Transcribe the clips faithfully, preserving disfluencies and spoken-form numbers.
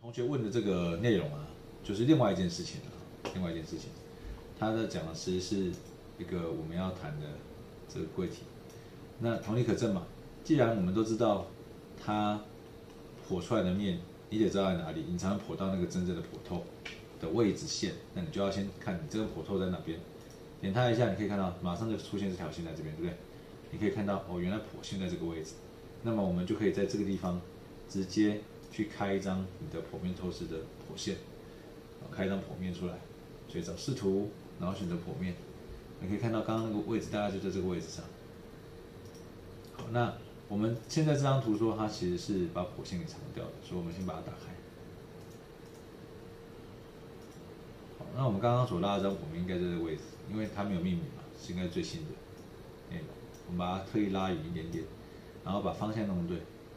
同学问的这个内容啊，就是另外一件事情啊，另外一件事情，他在讲的其实是一个我们要谈的这个柜体。那同理可证嘛，既然我们都知道它剖出来的面，你得知道在哪里，你才能剖到那个真正的剖透的位置线。那你就要先看你这个剖透在哪边，点它一下，你可以看到马上就出现这条线在这边，对不对？你可以看到哦，原来剖线在这个位置，那么我们就可以在这个地方直接去开一张你的剖面透视的剖线，开一张剖面出来，所以找视图，然后选择剖面，你可以看到刚刚那个位置大概就在这个位置上。好，那我们现在这张图说它其实是把剖线给藏掉的，所以我们先把它打开。好，那我们刚刚所拉的这张剖面应该在这个位置，因为它没有命名嘛，是应该最新的内容。我们把它特意拉远一点点，然后把方向弄对，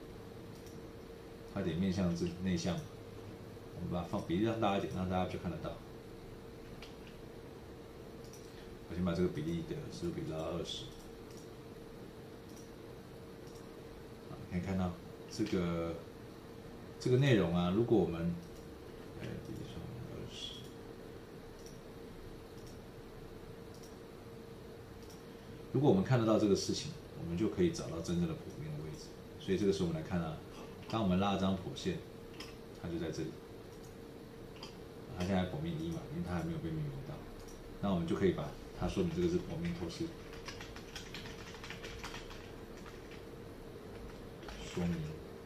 快点面向这内向，我们把放比例让大一点，让大家就看得到。我先把这个比例的十比拉二十，可以看到这个这个内容啊，如果我们，哎，比例算二十，如果我们看得到这个事情，我们就可以找到真正的剖面的位置。所以这个时候我们来看啊，当我们拉张剖线，它就在这里。它现在剖面一嘛，因为它还没有被命名到，那我们就可以把它说明这个是剖面透视，说明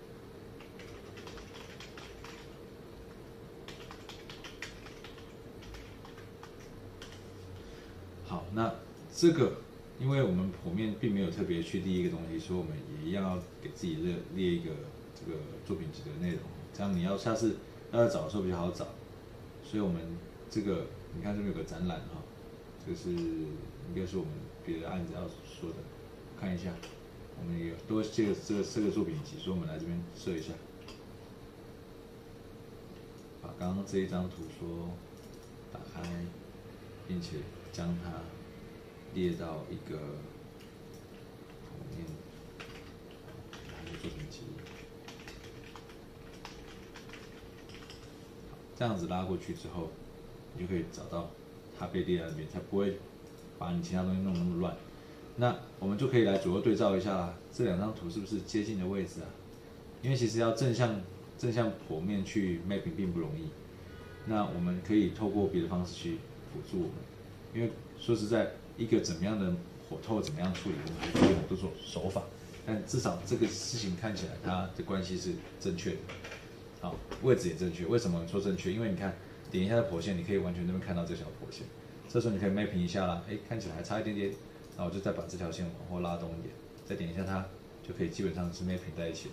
好。那这个，因为我们剖面并没有特别去列一个东西，所以我们也一样要给自己列列一个这个作品集的内容，这样你要下次要找的时候比较好找。所以我们这个，你看这边有个展览哈，这个是应该是我们别的案子要说的，看一下，我们也多这个这个这个作品集，所以我们来这边设一下，把刚刚这一张图说打开，并且将它列到一个剖面一个作品集，这样子拉过去之后，你就可以找到它被列在那边，才不会把你其他东西弄那么乱。那我们就可以来左右对照一下啦，这两张图是不是接近的位置啊？因为其实要正向正向剖面去 mapping 并不容易，那我们可以透过别的方式去辅助我们。因为说实在，一个怎么样的剖透怎么样处理，我们有很多种手法，但至少这个事情看起来它的关系是正确的。好，位置也正确。为什么说正确？因为你看，点一下的剖线，你可以完全那边看到这条剖线。这时候你可以 mapping 一下啦，哎，看起来还差一点点，然后我就再把这条线往后拉动一点，再点一下它，就可以基本上是 mapping 在一起了。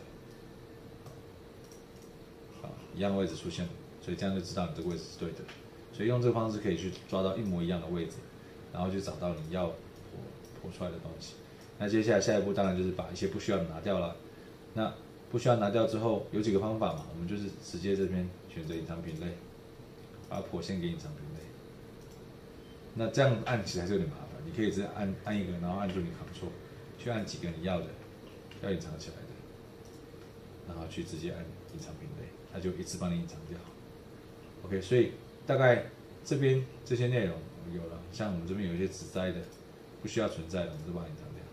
好，一样的位置出现了，所以这样就知道你这个位置是对的。所以用这个方式可以去抓到一模一样的位置，然后去找到你要剖剖出来的东西。那接下来下一步当然就是把一些不需要的拿掉了。那不需要拿掉之后，有几个方法嘛，我们就是直接这边选择隐藏品类，把剖线给隐藏品类。那这样按起来是有点麻烦，你可以直接按按一个，然后按住你 Ctrl， 去按几个你要的，要隐藏起来的，然后去直接按隐藏品类，它就一次帮你隐藏掉。OK， 所以大概这边这些内容有了，像我们这边有一些指摘的，不需要存在的，我们都把它隐藏掉。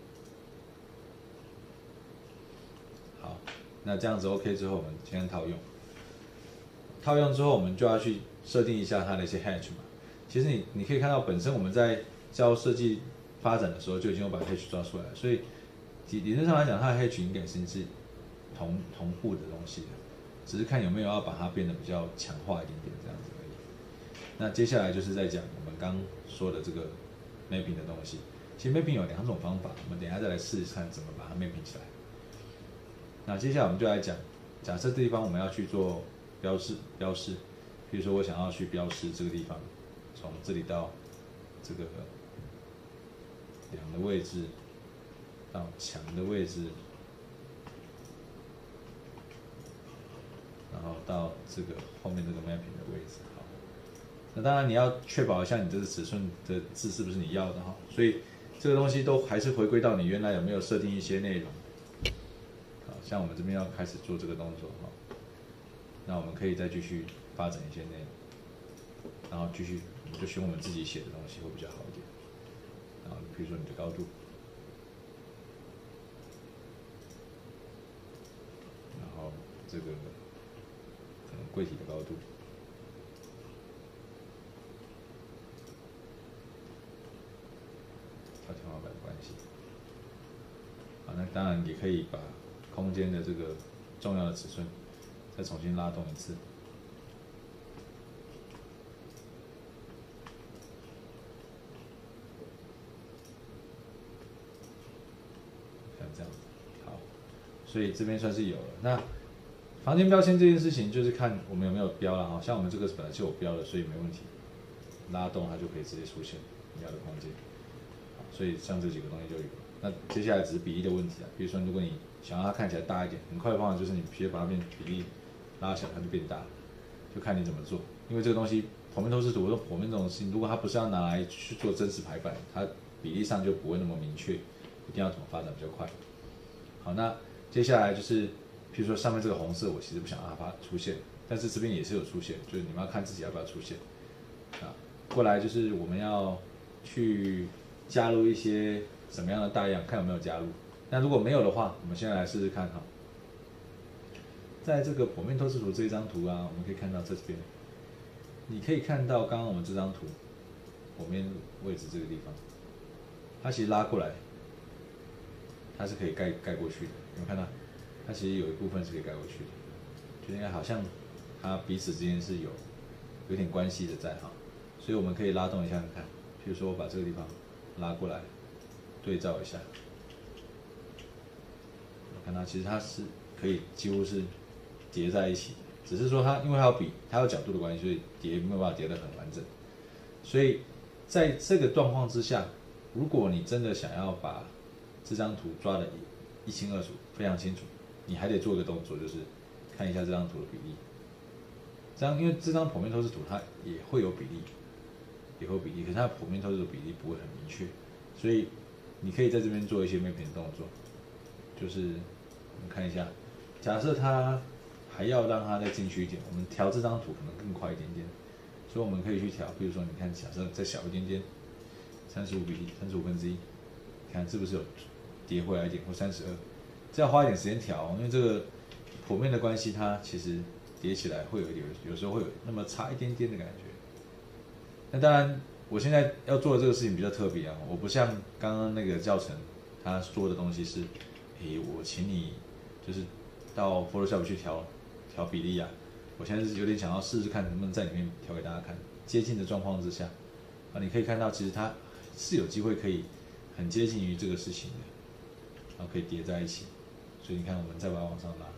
好。那这样子 OK 之后，我们先套用。套用之后，我们就要去设定一下它的一些 hatch 嘛。其实你你可以看到，本身我们在教设计发展的时候就已经有把 hatch 抓出来了，所以理理论上来讲，它的 hatch 应该是是同同步的东西的，只是看有没有要把它变得比较强化一点点这样子而已。那接下来就是在讲我们刚说的这个 mapping 的东西。其实 mapping 有两种方法，我们等一下再来试试看怎么把它 mapping 起来。那接下来我们就来讲，假设这地方我们要去做标示，标示，比如说我想要去标示这个地方，从这里到这个梁的位置，到墙的位置，然后到这个后面这个 mapping 的位置。好，那当然你要确保一下你这个尺寸的字是不是你要的哈，所以这个东西都还是回归到你原来有没有设定一些内容。像我们这边要开始做这个动作哈， 那我们可以再继续发展一些内容，然后继续我们就选我们自己写的东西会比较好一点。然后比如说你的高度，然后这个可能柜体的高度。和天花板的关系。好，那当然也可以把空间的这个重要的尺寸再重新拉动一次。像这样子，好，所以这边算是有了。那房间标签这件事情，就是看我们有没有标了哈。像我们这个本来就有标的，所以没问题，拉动它就可以直接出现你要的空间。所以像这几个东西就有。那接下来只是比例的问题啊。比如说，如果你想让它看起来大一点，很快的方法就是你直接把它变比例拉小，它就变大，就看你怎么做。因为这个东西剖面透视图或者剖面这种事情，如果它不是要拿来去做真实排版，它比例上就不会那么明确，一定要怎么发展比较快。好，那接下来就是，譬如说上面这个红色，我其实不想让它出现，但是这边也是有出现，就是你们要看自己要不要出现。啊，过来就是我们要去加入一些什么样的大样，看有没有加入。那如果没有的话，我们现在来试试看哈。在这个剖面透视图这一张图啊，我们可以看到这边，你可以看到刚刚我们这张图剖面位置这个地方，它其实拉过来，它是可以盖盖过去的。有没有看到？它其实有一部分是可以盖过去的，就应该好像它彼此之间是有有点关系的在哈。所以我们可以拉动一下看看，譬如说我把这个地方拉过来，对照一下，我看到其实它是可以几乎是叠在一起，只是说它因为它有比它有角度的关系，所以叠没有办法叠得很完整。所以在这个状况之下，如果你真的想要把这张图抓得一清二楚、非常清楚，你还得做一个动作，就是看一下这张图的比例。这样，因为这张剖面透视图它也会有比例，也会有比例，可是它的剖面透视图比例不会很明确，所以你可以在这边做一些 mapping 的动作，就是我们看一下，假设它还要让它再进去一点，我们调这张图可能更快一点点，所以我们可以去调，比如说你看，假设再小一点点，三十五比例，三十五分之一，看是不是有叠回来一点，或三十二，这要花一点时间调，因为这个剖面的关系，它其实叠起来会有一点，有时候会有那么差一点点的感觉。那当然，我现在要做的这个事情比较特别啊，我不像刚刚那个教程他说的东西是，诶，我请你就是到 Photoshop 去调调比例啊。我现在是有点想要试试看能不能在里面调给大家看，接近的状况之下，啊，你可以看到其实它是有机会可以很接近于这个事情的，然后可以叠在一起。所以你看，我们再把它往上拉，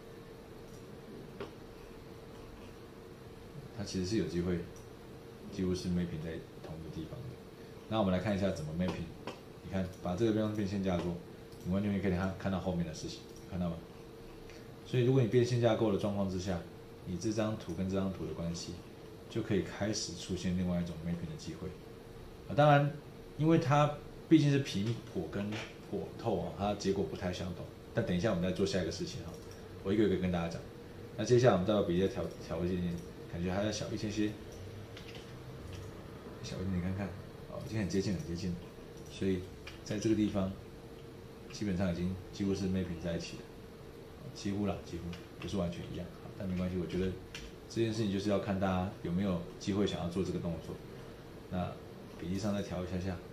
它其实是有机会，几乎是 mapping 在同一个地方的。那我们来看一下怎么 mapping。你看，把这个地方变线架构，你完全可以看看到后面的事情，看到吗？所以如果你变线架构的状况之下，你这张图跟这张图的关系，就可以开始出现另外一种 mapping 的机会。啊，当然，因为它毕竟是平剖跟剖透啊，它结果不太相同。但等一下我们再做下一个事情哈，我一个一个跟大家讲。那接下来我们再把比例调调一点点，感觉还要小一些些，小一点点看看，哦，已经很接近很接近了。所以在这个地方，基本上已经几乎是 mapping 在一起了，几乎啦，几乎不是完全一样，但没关系，我觉得这件事情就是要看大家有没有机会想要做这个动作。那比例上再调一下下，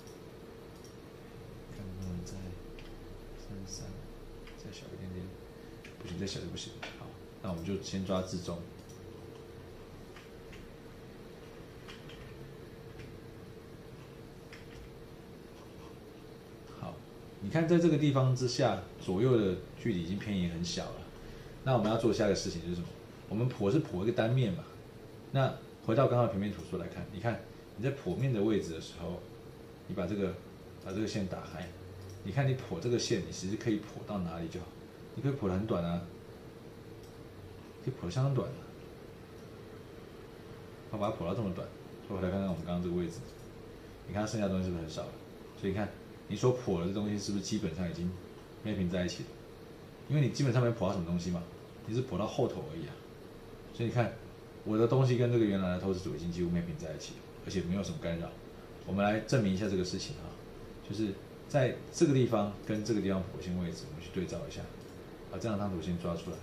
看能不能再三十三，再小一点点，不行，再小就不行。好，那我们就先抓至中。好，你看在这个地方之下，左右的距离已经偏移很小了。那我们要做下一个事情就是什么？我们剖是剖一个单面嘛。那回到刚刚的平面图说来看，你看你在剖面的位置的时候，你把这个把这个线打开，你看你剖这个线，你其实可以剖到哪里就好。你可以剖得很短啊，可以剖得相当短的。我把它剖到这么短，所以回来看看我们刚刚这个位置，你看它剩下的东西是不是很少了？所以你看你所剖的这东西是不是基本上已经 mapping 在一起了？因为你基本上没剖到什么东西嘛，你是剖到后头而已啊。 所以你看，我的东西跟这个原来的透视图已经几乎 mapping 在一起了，而且没有什么干扰。我们来证明一下这个事情啊，就是在这个地方跟这个地方剖线位置，我们去对照一下，把这两张图先抓出来。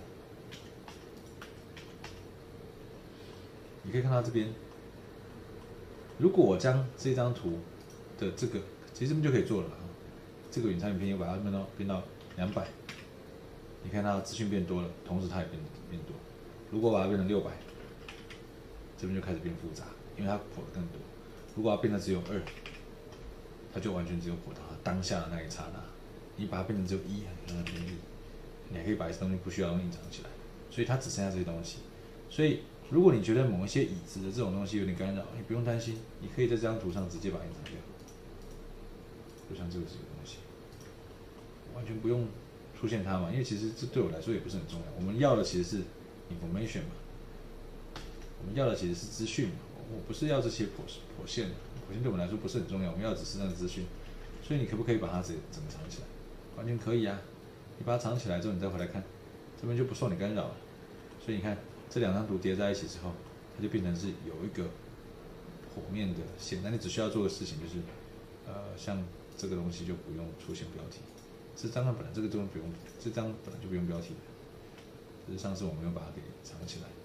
你可以看到这边，如果我将这张图的这个，其实这边就可以做了啊。这个远差影片又把它变到变到两百，你看它资讯变多了，同时它也变变多。如果把它变成六百，这边就开始变复杂，因为它剖的更多。如果它变成只有二，它就完全只有剖到它当下的那一刹那。你把它变成只有一，很便宜，你还可以把一些东西不需要的隐藏起来，所以它只剩下这些东西。所以如果你觉得某一些椅子的这种东西有点干扰，你不用担心，你可以在这张图上直接把它隐藏掉。就像这个这个东西，完全不用出现它嘛，因为其实这对我来说也不是很重要。我们要的其实是 information 嘛，我们要的其实是资讯嘛。我不是要这些剖剖线，剖线对我们来说不是很重要，我们要的只是那个资讯。所以你可不可以把它整整个藏起来？完全可以啊！你把它藏起来之后，你再回来看，这边就不受你干扰了。所以你看这两张图叠在一起之后，它就变成是有一个剖面的线。那你只需要做的事情就是，呃，像这个东西就不用出现标题。这张本来这个东西不用，这张本来就不用标题的，只是上次我没有把它给藏起来。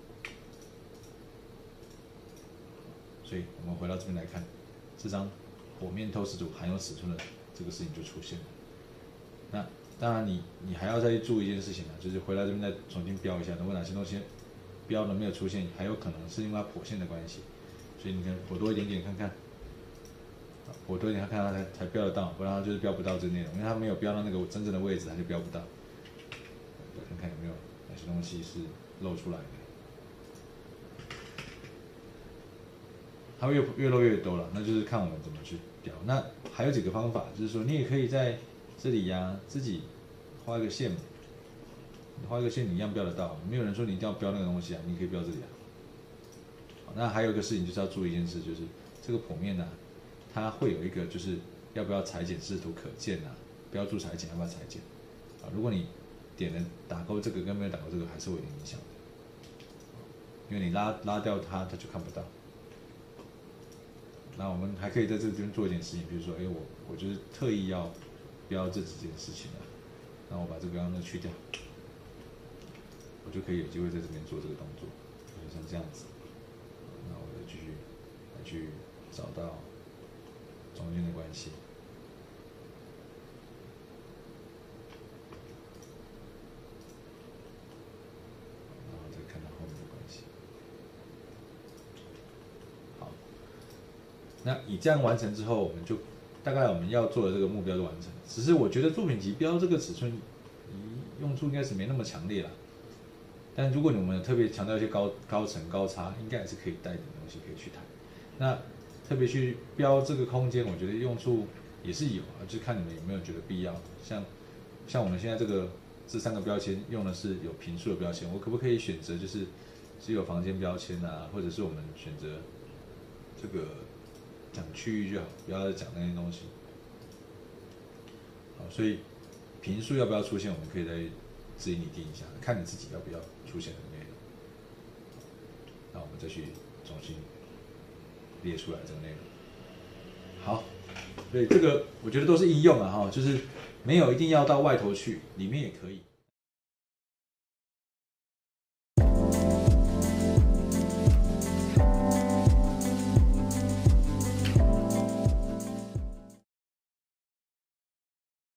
所以我们回到这边来看，这张剖面透视图含有尺寸的这个事情就出现了。那当然你你还要再注意一件事情呢，就是回来这边再重新标一下，如果哪些东西标了没有出现，还有可能是因为它剖线的关系。所以你看剖多一点点看看，剖多一点看看它才才标得到，不然它就是标不到这个内容，因为它没有标到那个真正的位置，它就标不到。看看有没有哪些东西是露出来的。它会越越漏越多了，那就是看我们怎么去标。那还有几个方法，就是说你也可以在这里呀、啊、自己画一个线嘛，你画一个线你一样标得到，没有人说你一定要标那个东西啊，你可以标这里啊。好，那还有一个事情就是要注意一件事，就是这个剖面呢、啊，它会有一个就是要不要裁剪视图可见啊，标注裁剪要不要裁剪啊？如果你点了打勾这个跟没有打勾这个还是会有点影响的，因为你拉拉掉它，它就看不到。那我们还可以在这边做一件事情，比如说，哎，我我就是特意要标这几件事情啊，那我把这个刚刚的去掉，我就可以有机会在这边做这个动作，就像这样子。那我再继续来去找到中间的关系，然后再看到后面的关系。好。那以这样完成之后，我们就大概我们要做的这个目标就完成了。只是我觉得作品集标这个尺寸，用处应该是没那么强烈啦。但如果你们特别强调一些高高层高差，应该还是可以带点东西可以去谈。那特别去标这个空间，我觉得用处也是有啊，就看你们有没有觉得必要。像像我们现在这个这三个标签用的是有平数的标签，我可不可以选择就是只有房间标签啊，或者是我们选择这个讲区域就好，不要再讲那些东西。好，所以平数要不要出现，我们可以再自己拟定一下，看你自己要不要出现的内容。那我们再去重新列出来这个内容。好，所以这个我觉得都是应用啊哈，就是没有一定要到外头去，里面也可以。